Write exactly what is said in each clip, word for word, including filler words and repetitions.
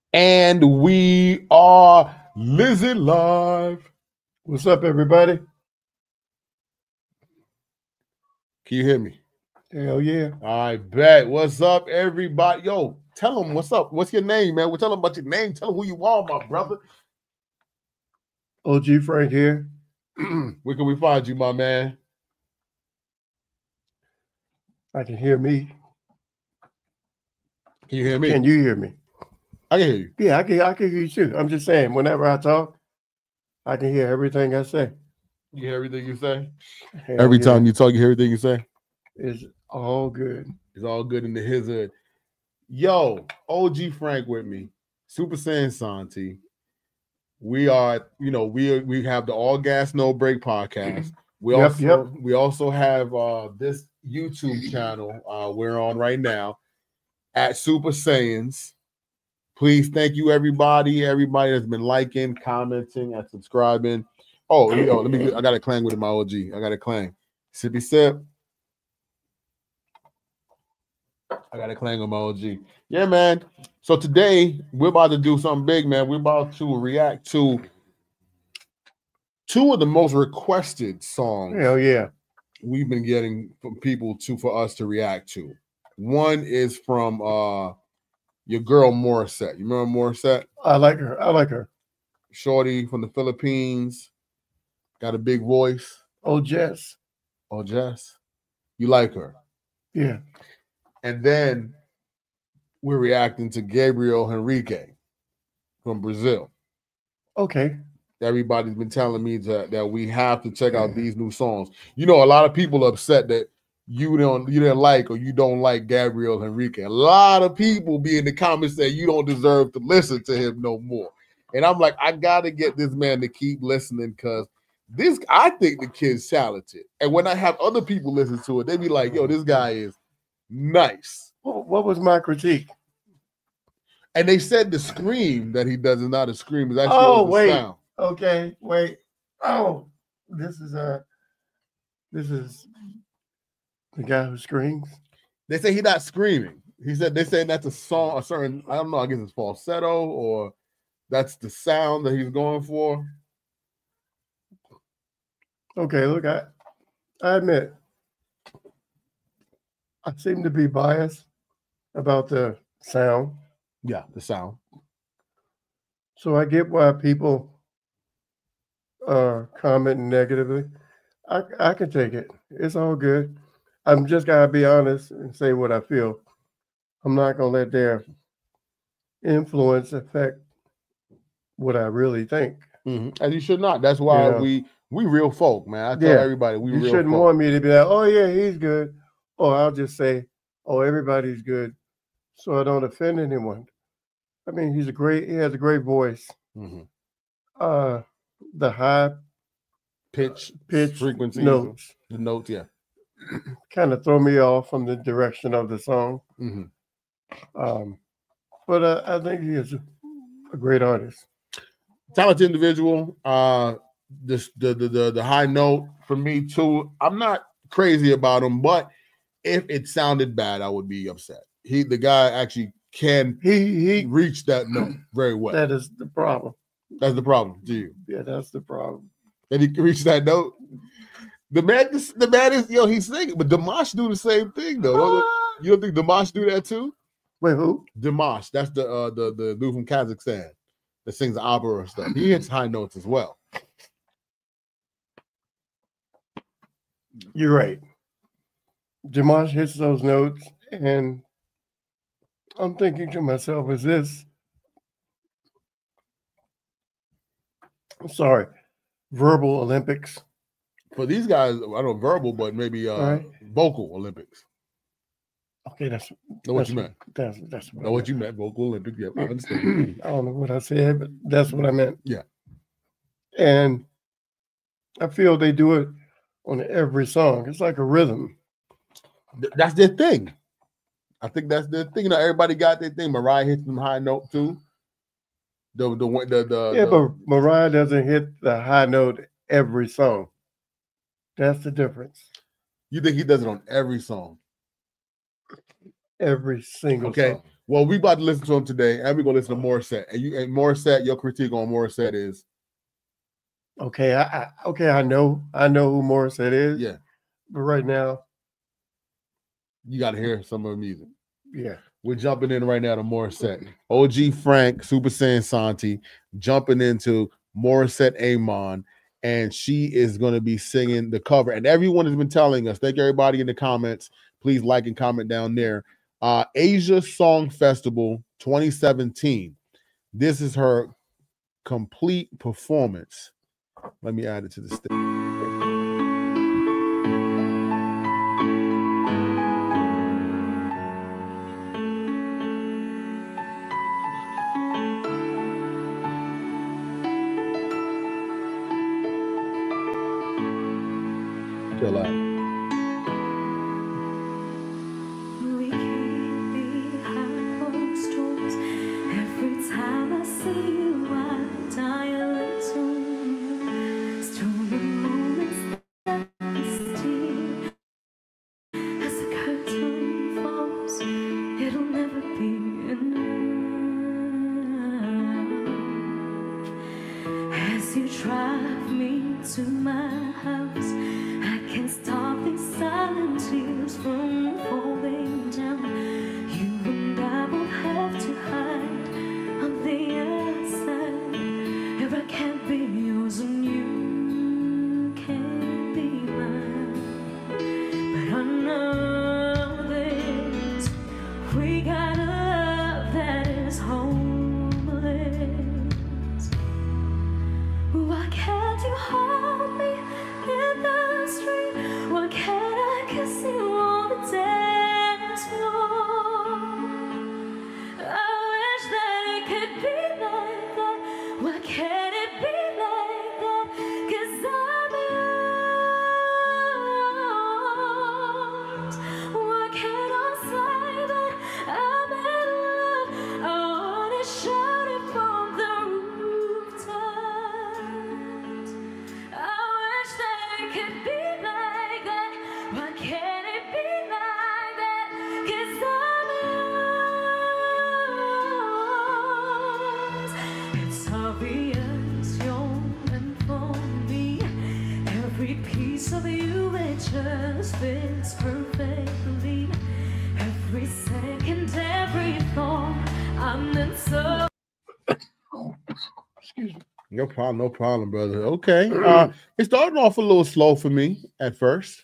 And we are Lizzie Live. What's up, everybody? Can you hear me? Hell yeah. I bet. What's up, everybody? Yo, tell them what's up. What's your name, man? Well, tell them about your name. Tell them who you are, my brother. O G Frank here. Where can we find you, my man? I can hear me. Can you hear me? Can you hear me? I can hear you. Yeah, I can, I can hear you too. I'm just saying, whenever I talk, I can hear everything I say. You hear everything you say? Hell Every yeah. time you talk, you hear everything you say? It's all good. It's all good in the his hood. Yo, O G Frank with me. Super Saiyan Santi. We are, you know, we we have the All Gas No Break podcast. We Yep, also yep. we also have uh this YouTube channel uh we're on right now at Super Saiyans. Please thank you everybody, everybody that's been liking, commenting, and subscribing. Oh, yo, let me get, I got a clang with my O G. I got a clang. Sippy sip. I got a clang on my O G. Yeah, man. So today we're about to do something big, man. We're about to react to two of the most requested songs. Hell yeah. We've been getting from people to for us to react to. One is from uh your girl Morissette. You remember Morissette? I like her. I like her. Shorty from the Philippines. Got a big voice. Oh, Jess. Oh, Jess. You like her. Yeah. And then we're reacting to Gabriel Henrique from Brazil. Okay. Everybody's been telling me that, that we have to check out these new songs. You know, a lot of people are upset that you don't you didn't like or you don't like Gabriel Henrique. A lot of people be in the comments saying you don't deserve to listen to him no more. And I'm like, I gotta get this man to keep listening because this I think the kid's talented. And when I have other people listen to it, they be like, yo, this guy is nice. Well, what was my critique? And they said the scream that he does is not a scream, it's actually Oh, the wait. sound. Okay, wait. Oh, this is uh this is the guy who screams. They say he's not screaming. He said they say that's a song, a certain, I don't know, I guess it's falsetto or that's the sound that he's going for. Okay, look, I I admit I seem to be biased about the sound. Yeah, the sound. So I get why people are commenting negatively. I I can take it. It's all good. I'm just gotta be honest and say what I feel. I'm not gonna let their influence affect what I really think. Mm-hmm. And you should not. That's why You know. we we real folk, man. I tell Yeah. everybody we You real shouldn't folk. want me to be like, oh yeah, he's good. Or I'll just say, oh, everybody's good, so I don't offend anyone. I mean, he's a great. He has a great voice. Mm-hmm. Uh, the high Pitch, pitch frequency, notes the notes, yeah. kind of throw me off from the direction of the song. Mm-hmm. Um, but uh, I think he is a, a great artist. Talented individual. Uh, this the, the the the high note for me too. I'm not crazy about him, but if it sounded bad, I would be upset. He the guy actually can He he reach that note very well. That is the problem. That's the problem to you. Yeah, that's the problem. That he can reach that note. The man, the man is yo. He's singing, but Dimash do the same thing though. You don't think Dimash do that too? Wait, who? Dimash. That's the uh, the the dude from Kazakhstan that sings opera stuff. He hits high notes as well. You're right. Dimash hits those notes, and I'm thinking to myself, is this, I'm sorry, verbal Olympics? For these guys, I don't know verbal, but maybe uh, right. vocal Olympics. Okay, that's know what you meant. That's that's what know what you meant. Vocal Olympics. Yeah, I understand. I don't know what I said, but that's what I meant. Yeah. And I feel they do it on every song. It's like a rhythm. That's their thing. I think that's their thing. You know, everybody got their thing. Mariah hits them high note too. The the the, the yeah, the, but Mariah doesn't hit the high note every song. That's the difference. You think he does it on every song? Every single okay. song. Well, we about to listen to him today, and we're gonna listen to Morissette. And you and Morissette, your critique on Morissette is okay. I, I okay. I know. I know who Morissette is. Yeah. But right now, you got to hear some of the music. Yeah. We're jumping in right now to Morissette. O G Frank, Super Saiyan Santi, jumping into Morissette Amon, and she is going to be singing the cover. And everyone has been telling us, thank everybody in the comments. Please like and comment down there. Uh, Asia Song Festival twenty seventeen. This is her complete performance. Let me add it to the stage. Chill out. We keep behind closed doors. Every time I see you, I die a little. Stolen moments that steal. As the curtain falls, it'll never be enough. As you drive me to my house, I can't stop these silent tears from falling down. You and I both have to hide on the outside. If I can't be yours and you can't be mine, but I know this, we got a love that is homeless. Why can't you hold me in the street? Why can't I kiss you on the dance floor? I wish that it could be like that. Why can't it be like that? 'Cause I'm yours. Why can't I say that I'm in love? I wanna shout it from the rooftops. I wish that it could be like that. Why can't it be like that? 'Cause I'm yours. It's obvious you're meant for me. Every piece of you, it just fits perfectly. Every second, every thought, I'm meant so. Excuse me. No problem, no problem, brother. Okay. Uh, it started off a little slow for me at first.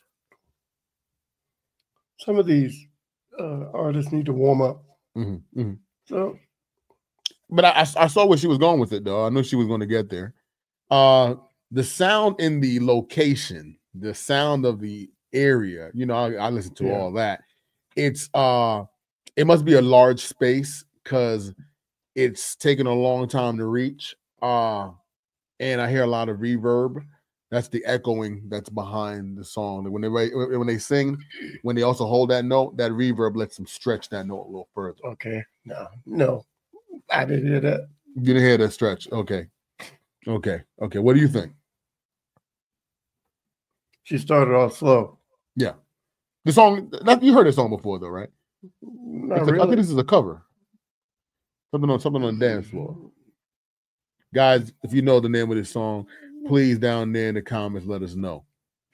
Some of these uh, artists need to warm up. Mm-hmm, mm-hmm. So, but I, I, I saw where she was going with it, though. I knew she was going to get there. Uh, the sound in the location, the sound of the area, you know, I, I listen to Yeah. all that. It's uh, it must be a large space because it's taken a long time to reach. Uh, and I hear a lot of reverb. That's the echoing that's behind the song. When they when they sing, when they also hold that note, that reverb lets them stretch that note a little further. okay. No, no. I didn't hear that. You didn't hear that stretch. Okay. Okay. Okay. What do you think? She started off slow. Yeah. The song, that, you heard this song before, though, right? Not It's a, I really. think this is a cover. Something on something on the dance floor. Guys, if you know the name of this song, please down there in the comments let us know.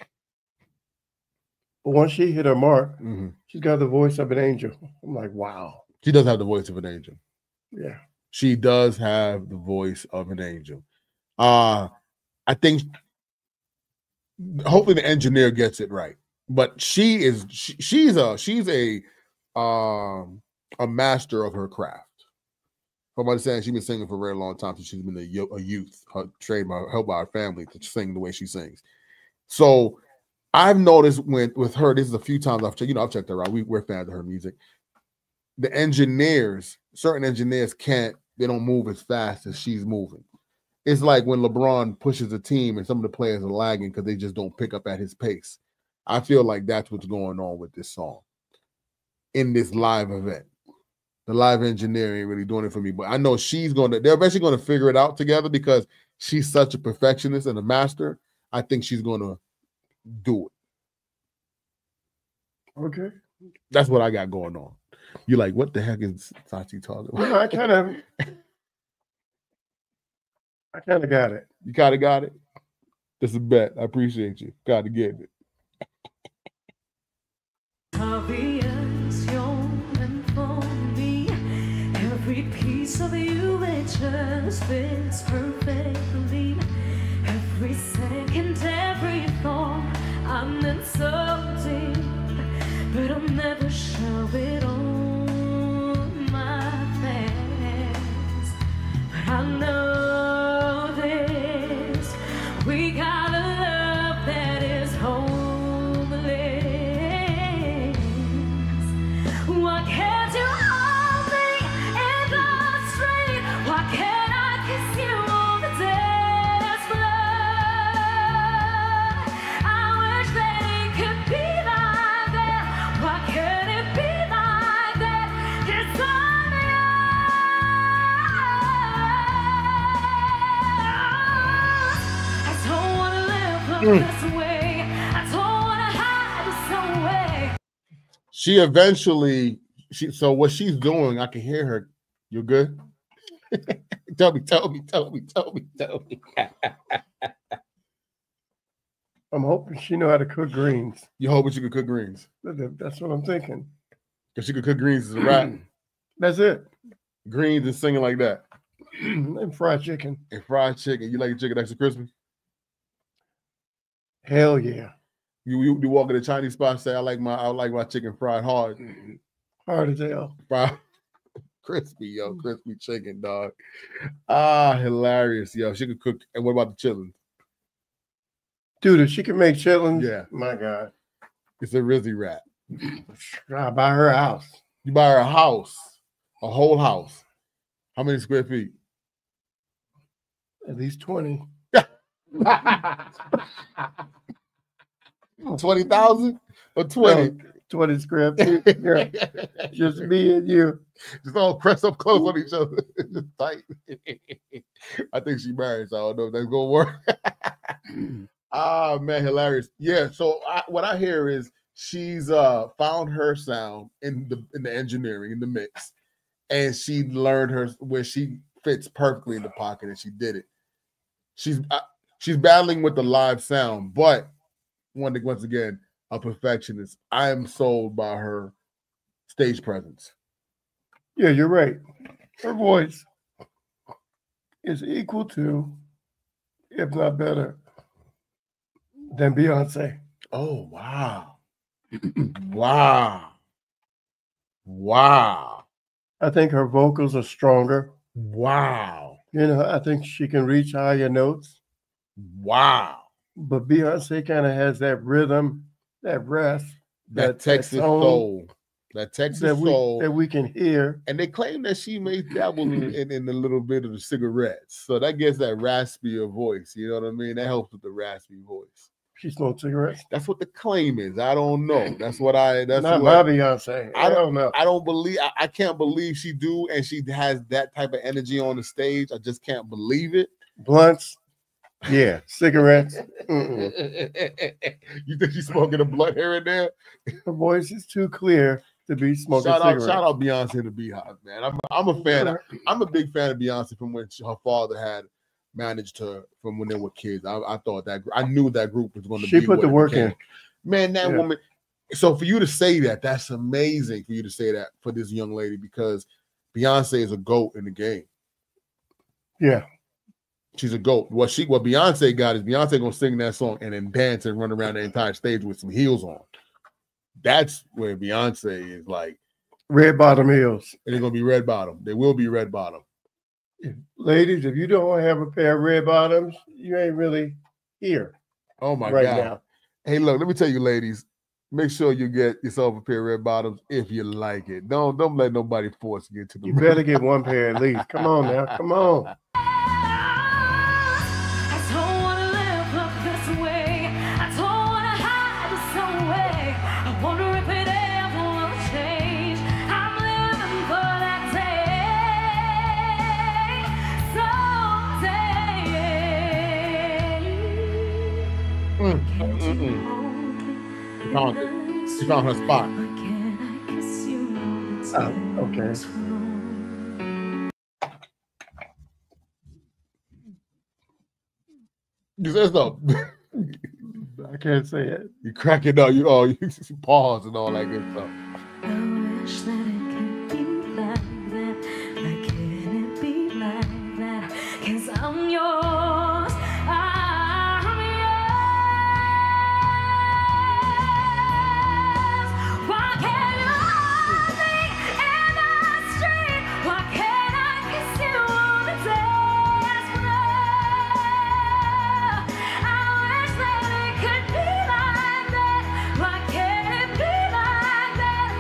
But once she hit her mark, Mm-hmm. she's got the voice of an angel. I'm like, wow. She does have the voice of an angel. Yeah. She does have the voice of an angel. Uh, I think hopefully the engineer gets it right. But she is she, she's a she's a um a master of her craft. From what I'm saying, she's been singing for a very long time since she's been a, a youth, her, trained by helped by her family to sing the way she sings. So I've noticed when with her, this is a few times I've checked, you know, I've checked her out. We, we're fans of her music. The engineers, certain engineers can't, they don't move as fast as she's moving. It's like when LeBron pushes a team and some of the players are lagging because they just don't pick up at his pace. I feel like that's what's going on with this song in this live event. The live engineering ain't really doing it for me, but I know she's going to, they're eventually going to figure it out together because she's such a perfectionist and a master. I think she's going to do it. Okay. That's what I got going on. You're like, what the heck is Sachi talking about? You know, I kind of, I kind of got it. You kind of got it? That's a bet. I appreciate you. Got to get it. Obvious, you're meant for me. Every piece of you, it just fits perfectly. Every second, every thought, I'm in so deep, but I'll never show it on my face. But I know this, we got a love that is homeless. Why can't you hold me in the street? Why can't I kiss you on the dance floor? I wish that it could be like that. Why can't it be like that? 'Cause I'm yours. I don't wanna live this way. I don't wanna hide this away. She eventually, she so what she's doing, I can hear her. You good? tell me, tell me, tell me, tell me, tell me. I'm hoping she know how to cook greens. You hoping she could cook greens? That's what I'm thinking. Because she could cook greens as a rap. That's it. Greens and singing like that. And fried chicken. And fried chicken. You like your chicken extra crispy? Hell yeah. You, you you walk in a Chinese spot and say, I like my I like my chicken fried hard. Hard as hell. Fried crispy, yo, crispy chicken, dog. Ah, hilarious, yo. She could cook. And what about the chitlins? Dude, if she can make chitlins, Yeah. my God. It's a Rizzy rap. I'll buy her a house. You buy her a house, a whole house. How many square feet? At least twenty. twenty thousand or twenty? No, twenty square feet. Yeah. Just me and you. Just all press up close on each other. Just tight. I think she married, so I don't know if that's gonna work. Ah, man, hilarious. Yeah, so I, what I hear is she's uh found her sound in the in the engineering, in the mix, and she learned her where she fits perfectly in the pocket, and she did it. She's uh, she's battling with the live sound, but one once again, a perfectionist. I am sold by her stage presence. Yeah, you're right. Her voice is equal to, if not better, than Beyonce. Oh, wow. Wow. Wow. I think her vocals are stronger. Wow. You know, I think she can reach higher notes. Wow. But Beyonce kind of has that rhythm, that rasp, That, that Texas that tone soul. That Texas that we, soul. that we can hear. And they claim that she may dabble in, in, in a little bit of the cigarettes. So that gets that raspier voice. You know what I mean? That helps with the raspy voice. She smokes cigarettes. That's what the claim is. I don't know. That's what I. That's Not what, my Beyonce. I I don't don't know. I don't believe. I, I can't believe she do, and she has that type of energy on the stage. I just can't believe it. Blunts. Yeah. Cigarettes. Mm-mm. You think she's smoking a blunt here and there? Her voice is too clear to be smoking Shout out, cigarettes. shout out Beyonce and the Beehive, man. I'm, I'm a fan. Of, I'm a big fan of Beyonce from when she, her father had managed her from when they were kids. I, I thought that I knew that group was going to She be. put what the it work became. in. Man, that Yeah. woman. So for you to say that, that's amazing for you to say that for this young lady, because Beyonce is a GOAT in the game. Yeah. She's a GOAT. What she what Beyonce got is Beyonce gonna sing that song and then dance and run around the entire stage with some heels on. That's where Beyonce is like Red bottom heels. and they're gonna be red bottom. They will be red bottom. If, ladies, if you don't have a pair of red bottoms, you ain't really here Oh my right god. now. Hey, look, let me tell you, ladies, make sure you get yourself a pair of red bottoms if you like it. Don't don't let nobody force you into the You better get one pair at least. Come on now. Come on. I don't wanna live up this way. I don't wanna hide this away. I wonder if it ever will change. I'm living for that day. Mm, Can't mm, you mm. hold me She found it. in She found her spot. Why can't I kiss you all the Uh, okay. You said something. I can't say it. You crack it up. You oh, you pause and all that good stuff. I wish that it could be like that. Why can't it be like that? 'Cause I'm yours. I'm yours. Why can't you hold me in the street? Why can't I kiss you on the dance floor? I wish that it could be like that. Why can't it be like that?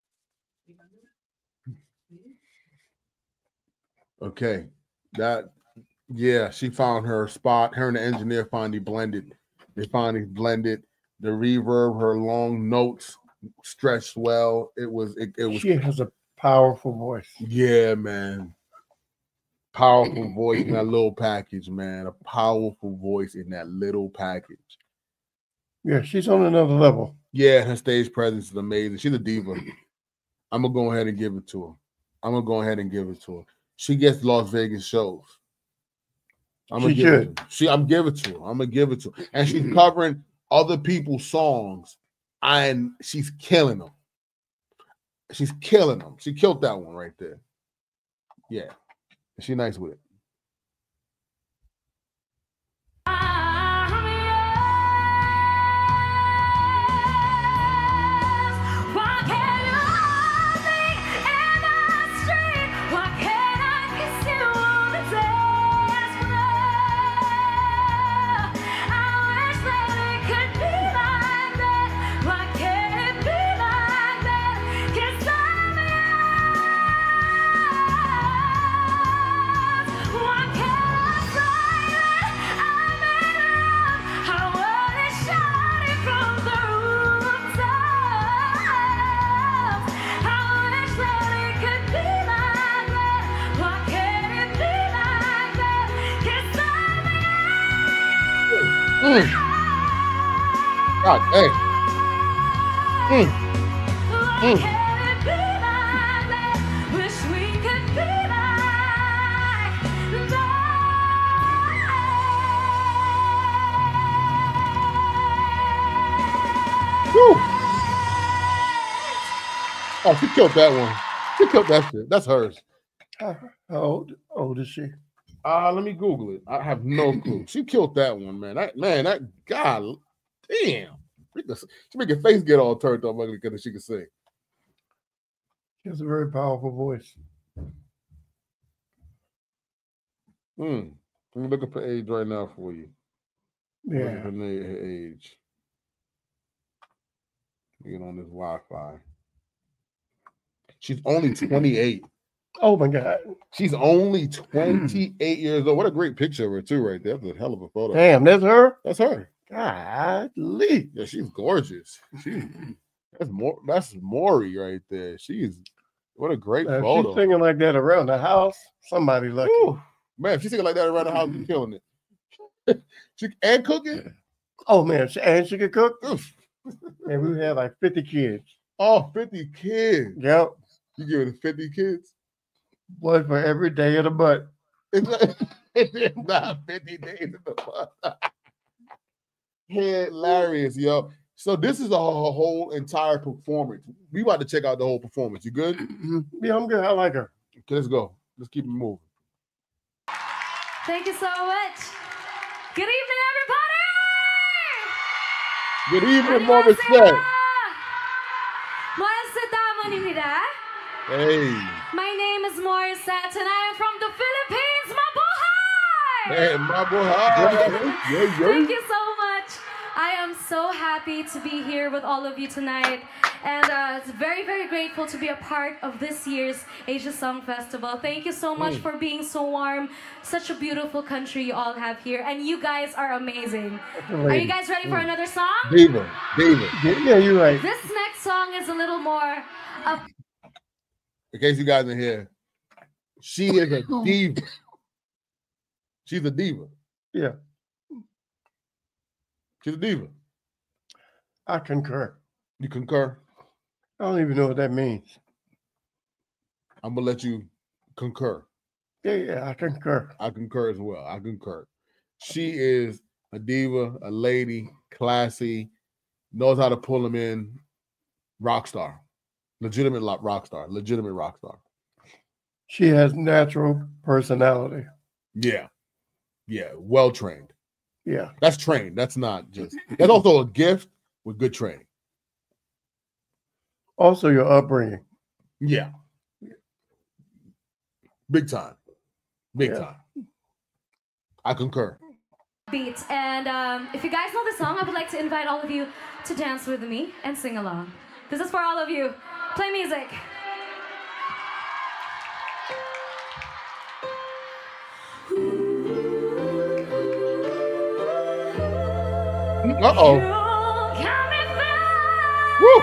Okay, that yeah, she found her spot. Her and the engineer finally blended. They finally blended the reverb. Her long notes stretched well. It was it, it was She has a powerful voice. yeah, man. Powerful voice in that little package, man. A powerful voice in that little package. Yeah, she's on another level. Yeah, her stage presence is amazing. She's a diva. I'm gonna go ahead and give it to her. I'm gonna go ahead and give it to her. She gets Las Vegas shows. I'm gonna She give should. it to her. She, I'm give it to her. I'm gonna give it to her. And she's covering other people's songs, and she's killing them. She's killing them. She killed that one right there. Yeah, she nice with it. I'm yours. Why can't you hold me in the street? Why can't I kiss you on the dance floor? I wish that it could be like that. Why can't it be like that? 'Cause I'm yours. Why can't I say that I'm in love? I wanna shout it from the rooftops. I wish that it could be like that. Why can't it be like that? 'Cause I'm Mm. God, hey. Mm. Why Mm. can't it be like that? Wish we could be like Whew. Oh, she killed that one. She killed that shit. That's hers. How how old, old is she? Uh, let me Google it. I have no clue. She killed that one, man. That man, that God, damn. She make your face get all turned up ugly because she can sing. She has a very powerful voice. Hmm. Let me look up her age right now for you. Look at Yeah. her, na- her age. Get on this Wi-Fi. She's only twenty-eight. Oh my God. She's only twenty-eight years old. What a great picture of her, too, right there. That's a hell of a photo. Damn, that's her? That's her. Golly. Yeah, she's gorgeous. She's that's more that's Maury right there. She's what a great Now, if photo. she's singing like that around the house, somebody lucky. Woo. Man, if she's singing like that around the house, she's killing it. she and cooking. Oh man, she, and she could cook. Oof. And we had like fifty kids. Oh, fifty kids. Yep. You give it fifty kids? One for every day of the month. It's not, it's not fifty days in the month. Hilarious, yo. So this is a whole entire performance. We about to check out the whole performance. You good? Yeah, I'm good. I like her. Okay, let's go. Let's keep it moving. Thank you so much. Good evening, everybody. Good evening, Morissette. Morissette Amon입니다. Hey. My name is Morissette, and I am from the Philippines, Mabuhay! Hey, my boy. Hi. Yeah, yeah. Thank you so much. I am so happy to be here with all of you tonight, and uh, it's very, very grateful to be a part of this year's Asia Song Festival. Thank you so much Mm. for being so warm. Such a beautiful country you all have here, and you guys are amazing. Are you guys ready for another song? Diva, diva. Yeah, yeah, you're right. This next song is a little more of In case you guys are here, she is a diva. She's a diva. Yeah, She's a diva. I concur. You concur? I don't even know what that means. I'm gonna let you concur. Yeah, yeah, I concur. I concur as well. I concur. She is a diva, a lady, classy, knows how to pull them in. Rock star, legitimate rock star, legitimate rock star. She has natural personality. Yeah, yeah, well trained. Yeah, that's trained. That's not just. That's also a gift with good training. Also, your upbringing. Yeah, big time, big Yeah. time. I concur. Beats. And um, if you guys know the song, I would like to invite all of you to dance with me and sing along. This is for all of you. Play music. Uh-oh. Woo!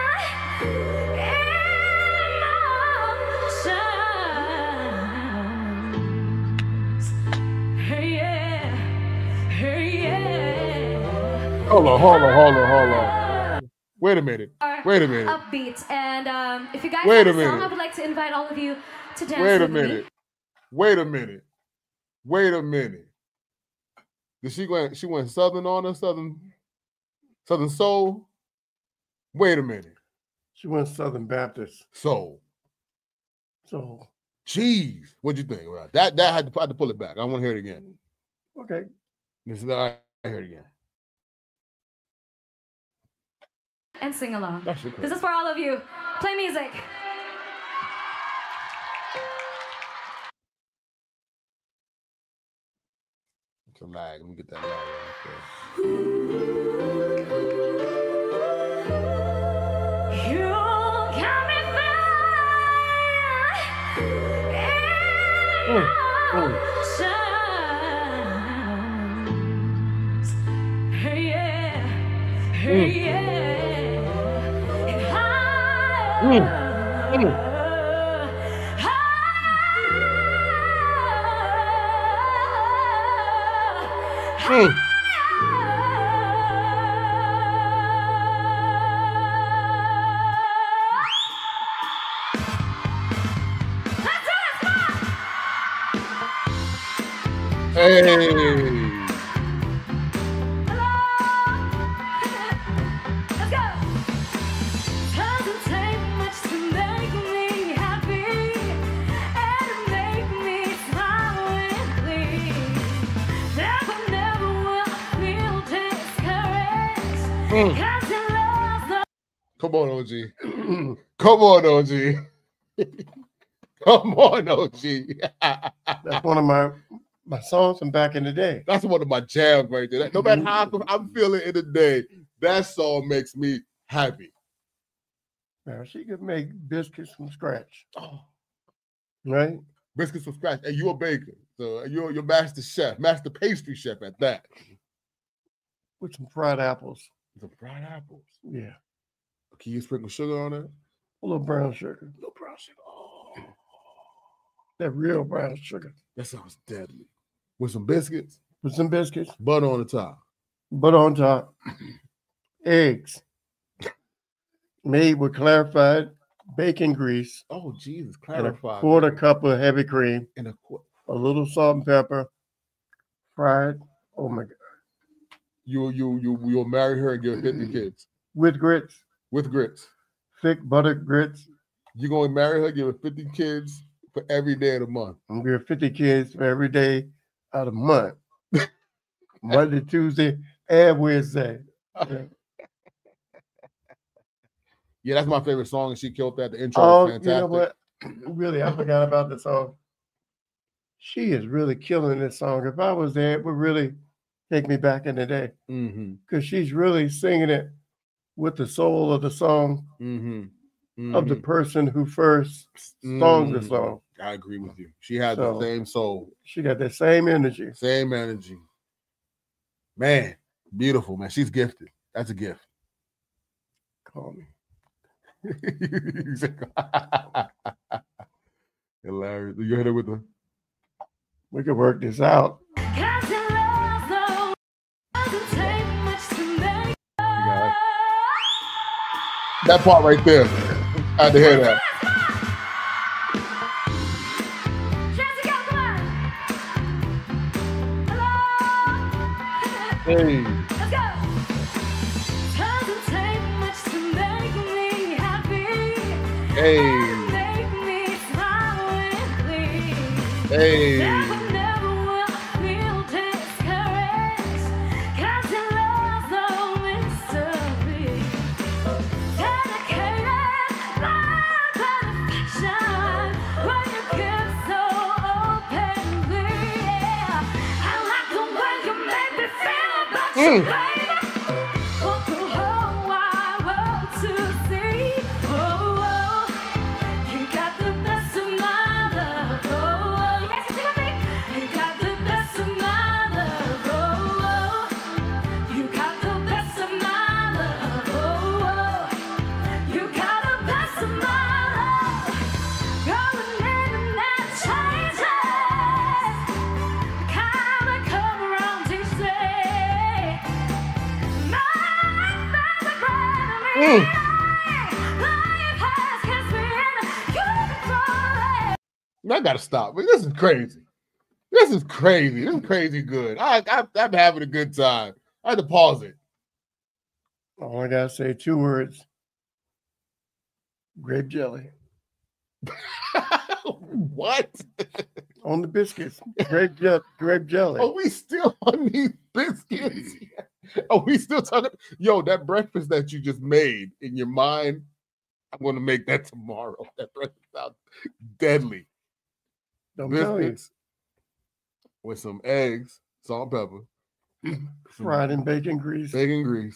Hold on, hold on, hold on, hold on. Wait a minute. Wait a minute. Upbeat. And um, if you guys Wait know a the song, minute. I would like to invite all of you to dance Wait a with minute. me. Wait a minute. Wait a minute. Did she went she went Southern on us, Southern Southern Soul? Wait a minute. She went Southern Baptist. Soul. So, Jeez. What'd you think? Well, that that had to, I had to pull it back. I want to hear it again. okay. This is I hear it again. And sing along. That's okay. This is for all of you. Play music. It's a lag. Let me get that lag right there. You got me Mm, mm. emotions. Hey, yeah. Hey, Mm. yeah. And I- Mm, mm. Mm. Hey. Let's go. Doesn't take much to make me happy and to make me smile and clean. Never, never will feel discouraged. Mm. 'Cause your love's the Come on, O G. Come on, O G. Come on, O G. That's one of my my songs from back in the day. That's one of my jams right there. No matter how I'm feeling in the day, that song makes me happy. Now, she could make biscuits from scratch, Oh, right? biscuits from scratch. And you're a baker. So you're your master chef, master pastry chef at that. With some fried apples. The fried apples. Yeah. Can you sprinkle sugar on it? A little brown sugar. No brown sugar. Oh, That real brown sugar. that sounds deadly. With some biscuits, With some biscuits. butter on the top. But on top, eggs. Made with clarified bacon grease. Oh, Jesus. And a Clarify. quarter cup of heavy cream. And a qu- A little salt and pepper. Fried. Oh my God. you you you you'll marry her and give her fifty kids With grits. with grits. Thick buttered grits. You're gonna marry her, give her fifty kids for every day of the month. And we're fifty kids for every day out of the month. Monday, Tuesday, and Wednesday. Yeah. Yeah, that's my favorite song, and she killed that. The intro Oh, is you fantastic. know what? Really, I forgot about the song. She is really killing this song. If I was there, it would really take me back in the day Mm-hmm. because she's really singing it with the soul of the song Mm-hmm. of the person who first sung the Mhm. song. I agree with you. She had So- the same soul, She got that same energy. same energy. Man, beautiful, man. She's gifted. That's a gift. Call me. Hilarious. You hit it with the We could work this out. 'Cause your love's the doesn't take much to make you got it. That part right there. I had to hear that. Hey. Let's go. Doesn't take much to make me happy. Hey. Make me smile and please. Hey. Never, never will feel discouraged. 'Cause your love's no mystery. Dedicated love and affection. When you give so openly, yeah. I like the way you make me feel about you, Mm. baby. Want the whole wide world to see. Oh, oh, you got the best of my love. Oh, oh, yes, you do, baby. You got the best of my love. Oh, oh, you got the best of my love. Oh, oh, you got the best of my love. Going in and that changes. Kind of come around each day. My life has a granary. Mm. Life has kissed me and you control it. I gotta stop. But this is crazy. This is crazy. This is crazy good. I, I I'm having a good time. I had to pause it. All I gotta say, two words: grape jelly What? on the biscuits. Grape jelly. Grape jelly. Are we still on these biscuits? Are we still talking? Yo, that breakfast that you just made in your mind, I'm gonna make that tomorrow. That breakfast sounds deadly. I'm telling you, Biscuits with some eggs, salt and pepper, fried in bacon grease, bacon grease,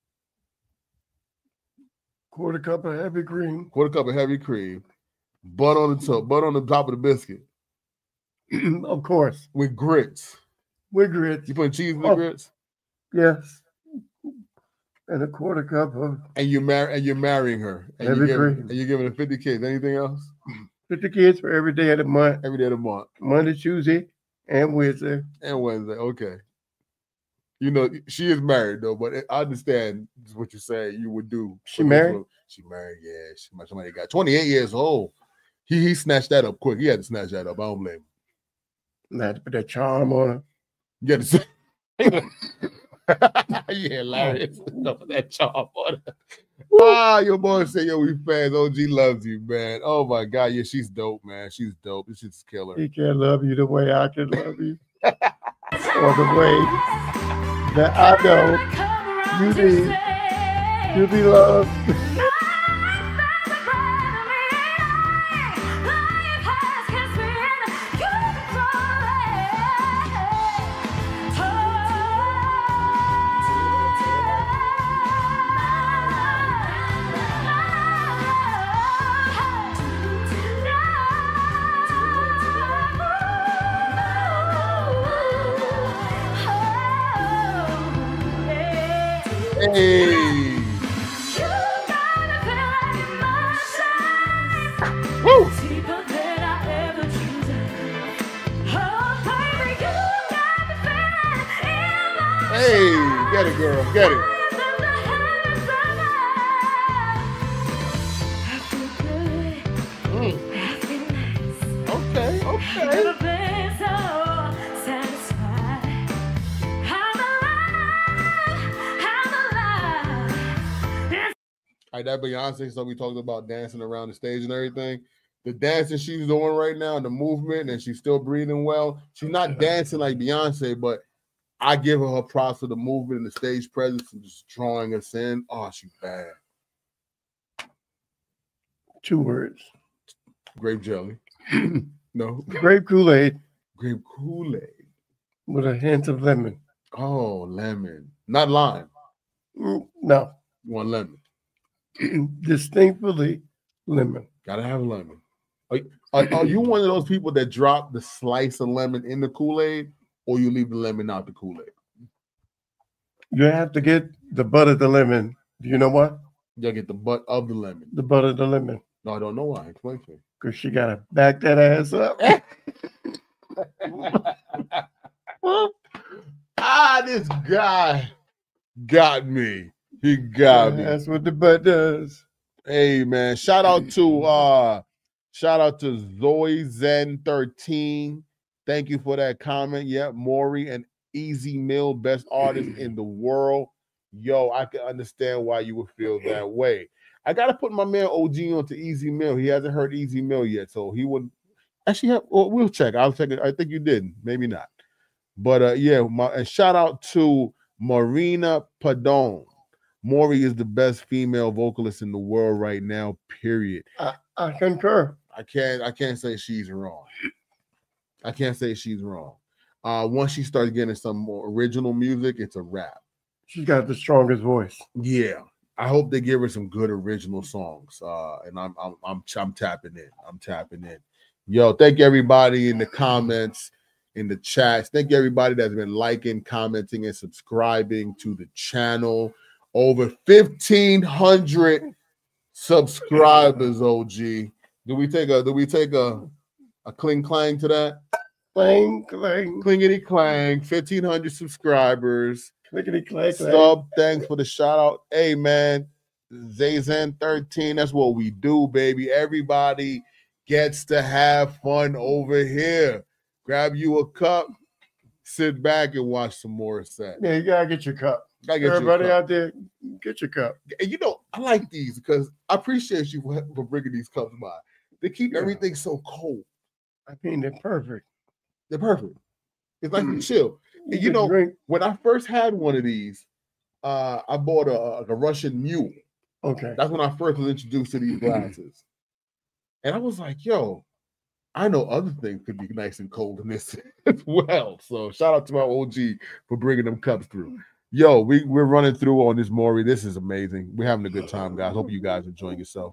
quarter cup of heavy cream. quarter cup of heavy cream, butter on the top, butter on the top of the biscuit Of course, with grits. with grits. You put cheese in the Oh. grits, Yes, and a quarter cup of and you marry and you're marrying her, and Heavy you're giving, cream. and you're giving her fifty kids. Anything else? fifty kids for every day of the month, Every day of the month Monday, Tuesday, and Wednesday. and Wednesday. Okay. You know she is married though, but I understand what you're saying. You would do. She for this married? one. She married. Yeah. She, somebody got twenty-eight years old. He he snatched that up quick. He had to snatch that up. I don't blame him. And I had to put that charm on her. You had to say. You hilarious. That charm on her. Ah, your boy say, yo, we fans. O G loves you, man. Oh my God. Yeah, she's dope, man. She's dope. This shit's killer. He can't love you the way I can love you, or the way that I know you need to be loved. Hey. Woo. Hey, get it, girl. Get it. Mm. Okay, okay. All right, that Beyonce stuff we talked about, dancing around the stage and everything. The dancing she's doing right now, the movement, and she's still breathing well. She's not dancing like Beyonce, but I give her her props for the movement and the stage presence and just drawing us in. Oh, she's bad. Two words: Grape jelly. No. grape Kool-Aid Grape Kool-Aid. with a hint of lemon. Oh, lemon. Not lime. Mm, No, You want lemon. distinctly lemon. Gotta have lemon. Are, are, are you one of those people that drop the slice of lemon in the Kool-Aid, or you leave the lemon out the Kool-Aid? You have to get the butt of the lemon. Do you know what? You gotta get the butt of the lemon. The butt of the lemon. No, I don't know why. Explain to me. Because she got to back that ass up. Ah, this guy got me. He got me. That's what the butt does. Hey man, shout out to uh shout out to Zoe Zen thirteen. Thank you for that comment. Yeah, Maury and Easy Mill, best artist in the world. Yo, I can understand why you would feel that way. I gotta put my man O G onto Easy Mill. He hasn't heard Easy Mill yet, so he would actually have. Well, we'll check. I'll check it. I think you didn't. Maybe not. But uh, yeah, my and shout out to Marina Padon. Maury is the best female vocalist in the world right now. Period. I, I concur. I can't. I can't say she's wrong. I can't say she's wrong. Uh, once she starts getting some more original music, it's a wrap. She's got the strongest voice. Yeah, I hope they give her some good original songs. Uh, and I'm I'm I'm I'm tapping in. I'm tapping in. Yo, thank everybody in the comments, in the chats. Thank everybody that's been liking, commenting, and subscribing to the channel. Over fifteen hundred subscribers. O G, do we take a do we take a a cling clang to that? Clang, clang. Clingity clang, fifteen hundred subscribers. Clickety clang, clang. Sub, thanks for the shout out. Hey, man, Zazen thirteen, that's what we do, baby. Everybody gets to have fun over here. Grab you a cup, sit back and watch some Morissette. Yeah, you gotta get your cup. Gotta get Everybody your cup. out there, get your cup. And you know, I like these because I appreciate you for, for bringing these cups by. They keep Yeah. everything so cold. I mean, they're perfect. They're perfect. It's like you chill. And you can know, drink. when I first had one of these, uh, I bought a, a Russian mule. Okay. That's when I first was introduced to these glasses. And I was like, yo, I know other things could be nice and cold in this as well. So shout out to my O G for bringing them cups through. Yo, we, we're running through on this Maury. This is amazing. We're having a good time, guys. Hope you guys are enjoying yourself.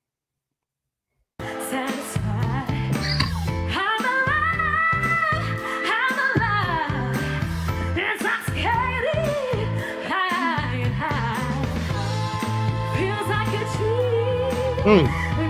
Mm.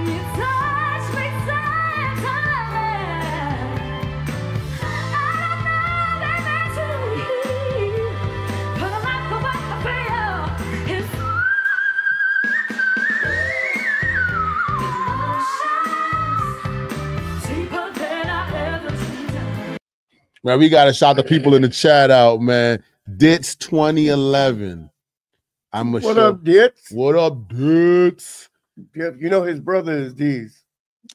Man, we gotta shout the people in the chat out, man. Ditz twenty eleven. I'm a What show. up, Ditz? What up, Ditz? Yeah, you know his brother is D's.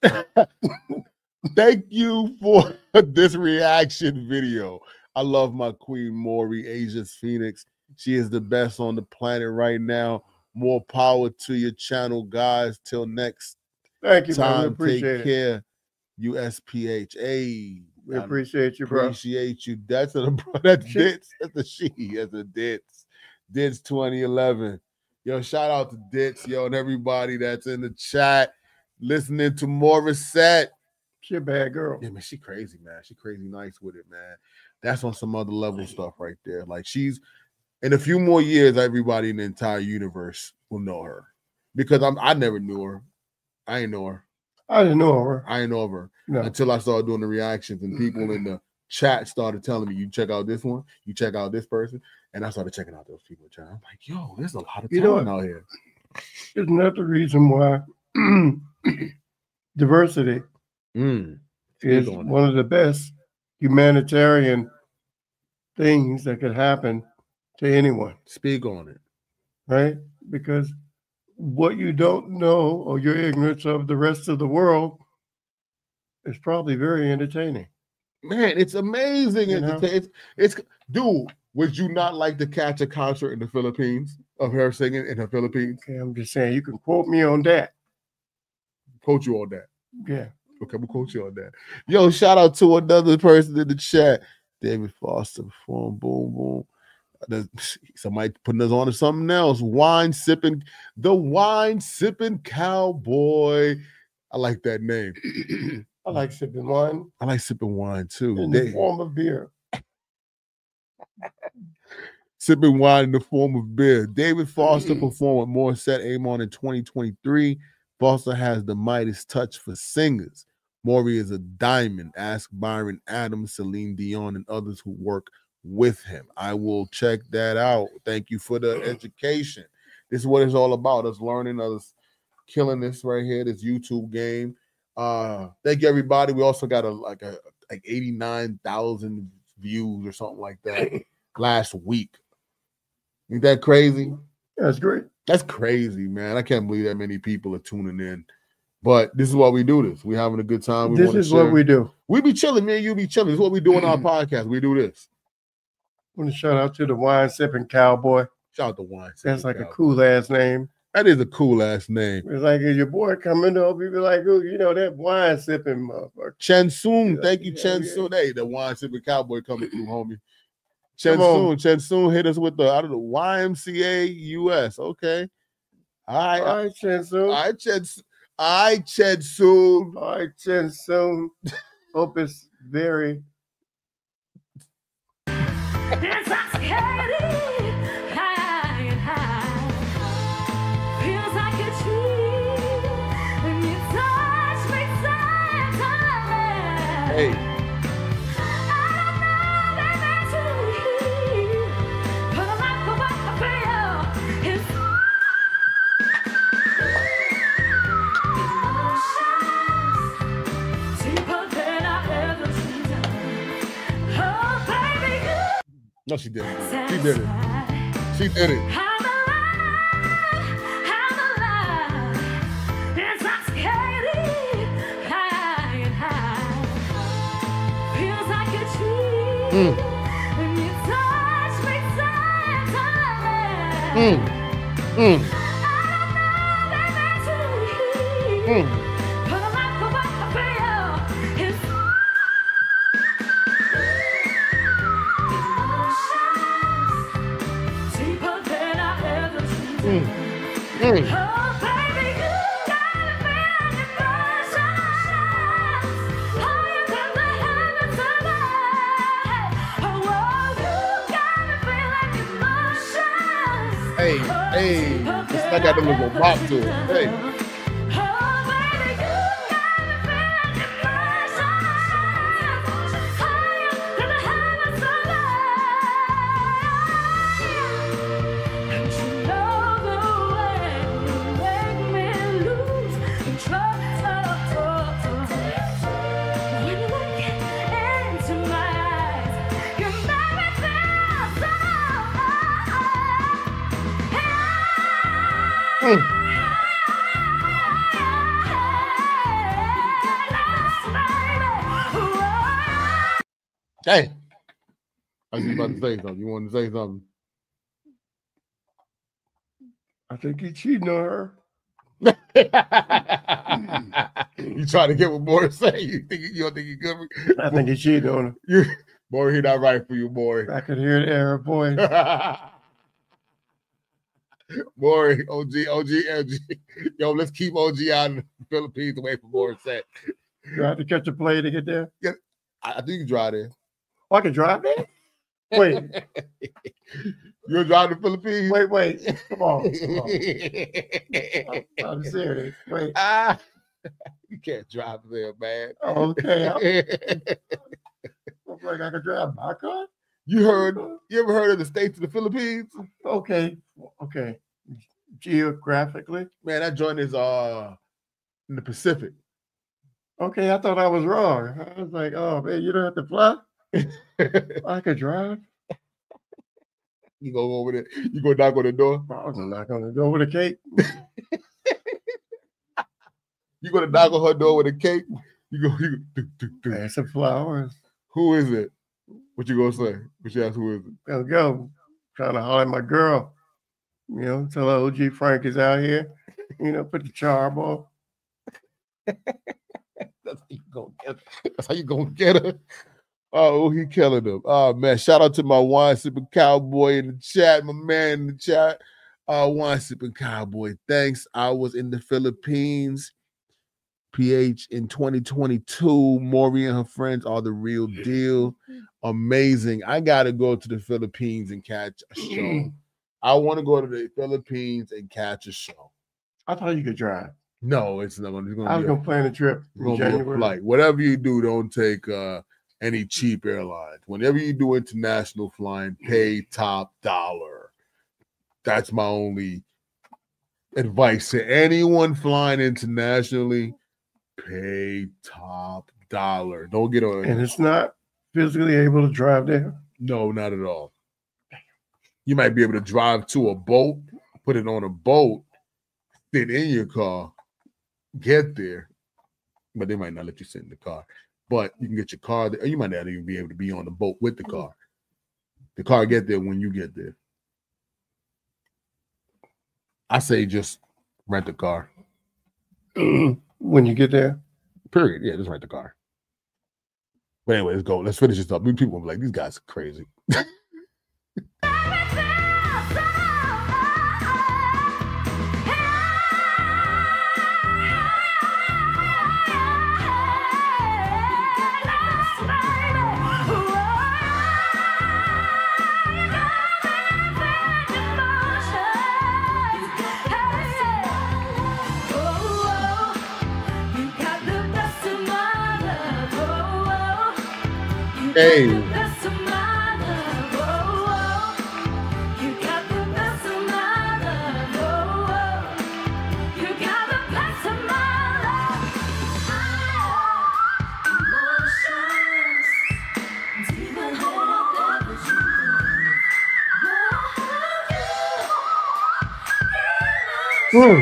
Thank you for this reaction video. I love my queen Maury, Asia's Phoenix. She is the best on the planet right now. More power to your channel, guys. Till next Thank you, man. We time, appreciate take it. care. U S P H. Hey, We I appreciate you, bro. appreciate you. That's a that's Ditz. That's a she. That's a Ditz. Ditz twenty eleven. Yo, shout out to Ditz, yo, and everybody that's in the chat listening to Morissette. She a bad girl. Yeah, man, she crazy, man. She crazy nice with it, man. That's on some other level stuff right there. Like she's in a few more years, everybody in the entire universe will know her because I'm I never knew her. I ain't know her. I didn't know her. I ain't know of her No. until I started doing the reactions and people in the chat started telling me, you check out this one, you check out this person. And I started checking out those people in chat. I'm like, yo, there's a lot of You know talent out here. Isn't that the reason why diversity Mm. is Speak on it. one of the best humanitarian things that could happen to anyone, Speak on it. right? Because what you don't know or your ignorance of the rest of the world is probably very entertaining. Man, it's amazing. You It's, know? it's, it's, dude, would you not like to catch a concert in the Philippines of her singing in the Philippines? Okay, I'm just saying, you can quote me on that. Quote you on that. Yeah. Okay, we'll quote you on that. Yo, shout out to another person in the chat. David Foster, boom, boom, boom. There's somebody putting us on to something else. Wine sipping, the wine sipping cowboy. I like that name. I like sipping wine I like sipping wine too. in They- the form of beer. sipping wine in the form of beer. David Foster performed with Morissette Amon in twenty twenty-three. Foster has the Midas touch for singers. Maury is a diamond. Ask Byron Adams, Celine Dion, and others who work with him. I will check that out. Thank you for the education. This is what it's all about, us learning, us killing this right here, this YouTube game. Uh, thank you, everybody. We also got a like a like eighty-nine thousand views or something like that last week. Ain't that crazy? That's great. That's crazy, man. I can't believe that many people are tuning in. But this is why we do this. We're having a good time. We this is share. What we do. We be chilling, man. You be chilling. This is what we do on our podcast. We do this. I want to shout out to the wine sipping cowboy. Shout out to wine. That's like cowboy. A cool ass name. That is a cool ass name. It's like if your boy coming up, you be like, oh, you know, that wine sipping motherfucker. Chen Soon. Thank you, yeah, Chen yeah. Soon. Hey, the wine sipping cowboy coming through, homie. Chen Soon. Chen Soon hit us with the, I don't know, Y M C A U S. Okay. All right. All right, Chen Soon. All right, Chen Soon. All right, Chen Soon. All right, Chen Soon. Hope it's very. Hey. No, she didn't. She did it. She did it. Mm. Mm. Mm. Mm. Mm. Mm. Hey, hey, I got them little pop to it. Hey. Mm. Hey, I was about to say something. You want to say something? I think he's cheating on her. You trying to get what Morissette? You think you don't think you good? I think he's cheating on her. You, boy, he not right for you, boy. I could hear it in her voice. Boy, O G, O G, O G. Yo, let's keep O G out of the Philippines away from Morissette. Do I have to catch a plane to get there? Yeah, I, I think you can drive there. Oh, I can drive there? Wait. You'll drive to the Philippines? Wait, wait. Come on. Come on. I'm, I'm serious. Wait. Ah, you can't drive there, man. Oh, okay. Looks like I can drive my car. You heard, you ever heard of the states of the Philippines? Okay. Okay. Geographically? Man, that joint is uh in the Pacific. Okay, I thought I was wrong. I was like, oh man, you don't have to fly? I could drive. You go over there, you go knock on the door. I was not gonna go with a cake. You gonna knock on her door with a cake? You go, you go do, do, do. And some flowers. Who is it? What you gonna say? What you ask who is it? Let's go. Trying to holler at my girl. You know, tell her O G Frank is out here. You know, put the charm on. That's how you gonna get her. That's how you gonna get her. Oh, he killing them. Oh man, shout out to my wine sipping cowboy in the chat, my man in the chat. Uh, wine sipping cowboy. Thanks. I was in the Philippines. P H in twenty twenty-two. Maury and her friends are the real deal. Amazing. I gotta go to the Philippines and catch a show. I want to go to the Philippines and catch a show. I thought you could drive. No, it's not gonna. It's gonna I was be gonna plan a trip in gonna January. be a flight. Whatever you do, don't take uh, any cheap airlines. Whenever you do international flying, pay top dollar. That's my only advice to anyone flying internationally. Pay top dollar. Don't get on. And it's not physically able to drive there? No, not at all. You might be able to drive to a boat, put it on a boat, sit in your car, get there, but they might not let you sit in the car. But you can get your car there. You might not even be able to be on the boat with the car. The car get there when you get there. I say just rent a car. When you get there? Period. Yeah, just rent the car. But anyway, let's go. Let's finish this up. People will be like, these guys are crazy. Hey. Mm.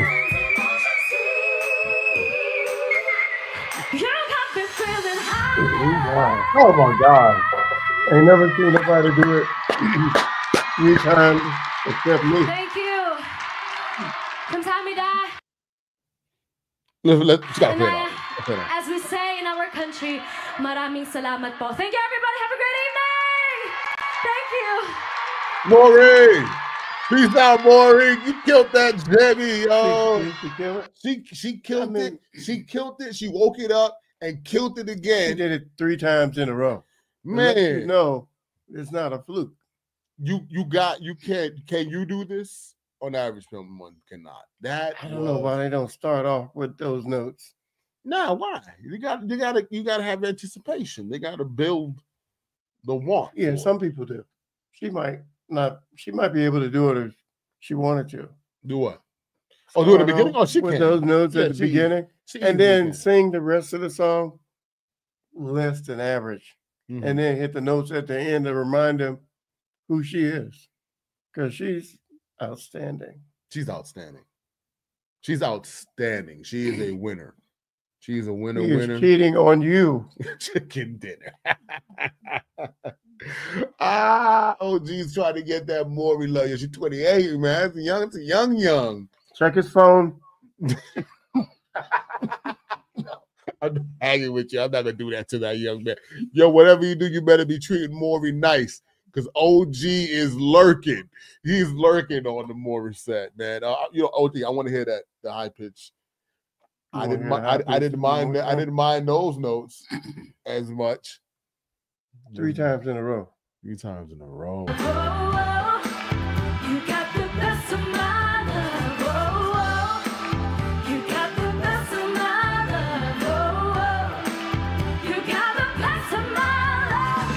Wow. Oh my God. I ain't never seen nobody do it three times except me. Thank you. Kamsahamnida. Let's, let's, let's And play it I, out. Play it out. as we say in our country, maraming salamat po. Thank you, everybody. Have a great evening. Thank you. Maury. Peace out, Maury. You killed that Debbie, yo. She, she, she killed it? She she killed I mean- it. She killed it. She woke it up and killed it She again. did it three times in a row. To let you Man, know, it's not a fluke. you you got you can't can you do this? On average, film one cannot. That I don't know was- why they don't start off with those notes. Nah, why? You got you gotta you gotta have anticipation. They gotta build the want. Yeah, for some it. people do. She might not. She might be able to do it if she wanted to. Do what? Oh, do it at the Start beginning? off Oh, she with can. those notes Yeah, at the she- beginning, She and easily then can. sing the rest of the song less than average, Mhm. and then hit the notes at the end to remind them who she is, because she's outstanding. She's outstanding. She's outstanding. She is a winner. She's a winner, He is winner. cheating on you. Chicken dinner. ah, oh geez, trying to get that Maury love. She's twenty-eight, man. It's a young, it's a young, young. Check his phone. I'm hanging with you. I'm not gonna do that to that young man. Yo, whatever you do, you better be treating Maury nice. Because O G is lurking. He's lurking on the Morissette, man. Uh, you know, O G, I want to hear that, the high pitch. You I wanna didn't, hear mi- the I, high I pitch didn't one mind more that. I time? didn't mind those notes as much. Three times in a row. Three times in a row. Oh, oh, you got the best of my love. Oh, oh, you got the best of my love. Oh, oh, you got the best of my love.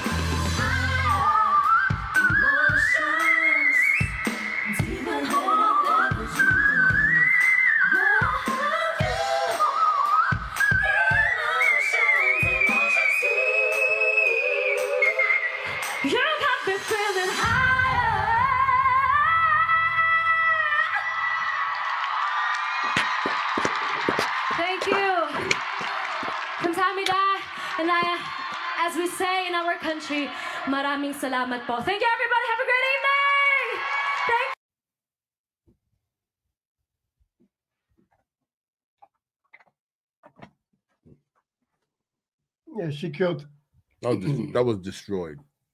Emotions, demon head of everything. Oh, emotions, emotions, you got me feeling higher. Thank you. Kamsahamnida. And I, as we say in our country, maraming salamat po. Thank you, everybody. Have a great evening. Thank Yeah, she killed. That was, just, that was destroyed.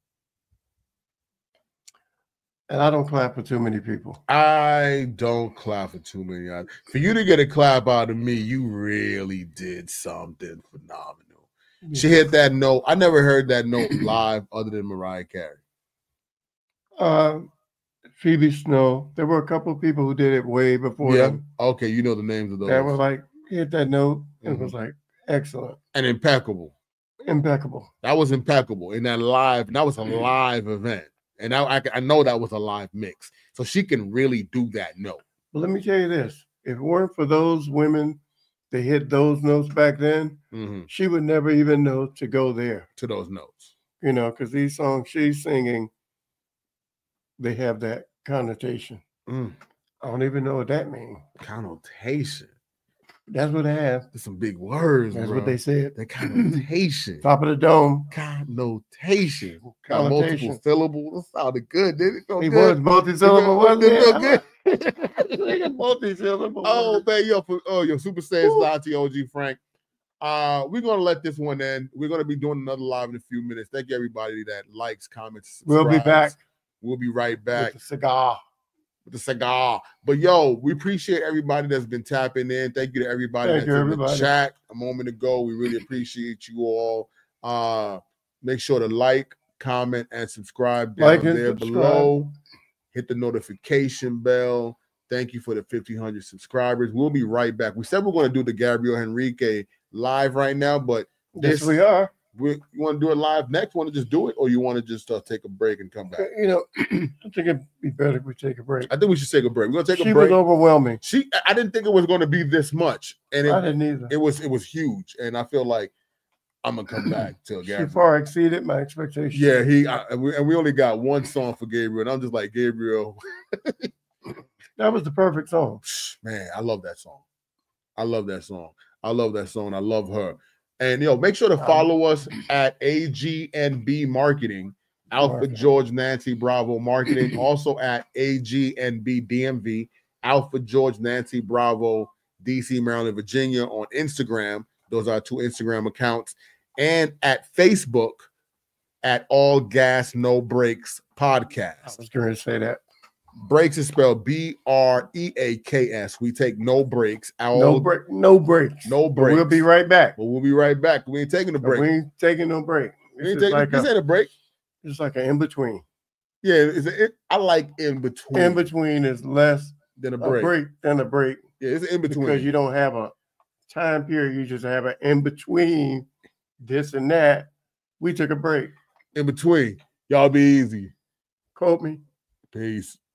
And I don't clap for too many people. I don't clap for too many. others. For you to get a clap out of me, you really did something phenomenal. She hit that note. I never heard that note live other than Mariah Carey. Uh, Phoebe Snow. There were a couple of people who did it way before Yeah. them. Okay, you know the names of those. That were like hit that note and it was Mhm. like excellent, And impeccable. impeccable. That was impeccable in that live. That was a live event. And I, I, I know that was a live mix. So she can really do that note. But let me tell you this: if it weren't for those women that hit those notes back then, Mhm. she would never even know to go there. To those notes. You know, because these songs she's singing, they have that connotation. Mm. I don't even know what that means. Connotation. That's what they have. There's some big words, That's bro. what they said. The connotation. Top of the dome. Connotation. Got multiple Connotation. syllables. That sounded good, didn't it? Felt He good. was multi-syllable, wasn't It it? felt good. Nigga, multi-syllable. Oh word. man, yo, for, oh yo, Super Saiyan Woo. Live to O G Frank. Uh, we're gonna let this one end. We're gonna be doing another live in a few minutes. Thank you everybody that likes, comments, We'll be back. We'll be right back with the cigar. with the cigar. But yo, we appreciate everybody that's been tapping in. Thank you to everybody Thank that's you, in everybody. the chat a moment ago. We really appreciate you all. Uh, make sure to like, comment, and subscribe down Like and there subscribe. below. Hit the notification bell. Thank you for the fifteen hundred subscribers. We'll be right back. We said we're going to do the Gabriel Henrique live right now, but Yes, this, we are. we, you want to do it live next? Want to just do it, or you want to just uh, take a break and come back? You know, I think it'd be better if we take a break. I think we should take a break. We're gonna take She a break. was overwhelming. She, I didn't think it was going to be this much, and I it, didn't either. it was, it was huge. And I feel like I'm gonna come back to She Gabriel. far exceeded my expectations. Yeah, he I, and, we, and we only got one song for Gabriel, and I'm just like, Gabriel, That was the perfect song. man, I love that song. I love that song. I love that song. I love her. And yo, make sure to follow us at A G N B Marketing, Alpha Marketing. George Nancy Bravo Marketing, also at A G N B D M V, Alpha George Nancy Bravo D C, Maryland, Virginia on Instagram. Those are our two Instagram accounts. And at Facebook at All Gas No Breaks I Podcast. was going to say that. Breaks is spelled B R E A K S. We take no breaks. All, No break. No breaks. No But breaks. we'll be right back. But we'll be right back. We ain't taking a But break. we ain't taking no break. We This ain't is taking, like this a, ain't a break. it's like an in between. Yeah, it's a, it, I like in between. In between is less than a a break. break than a break Yeah, it's in between. because you don't have a time period. You just have an in between this and that. We took a break. In between. Y'all be easy. Quote me. Peace.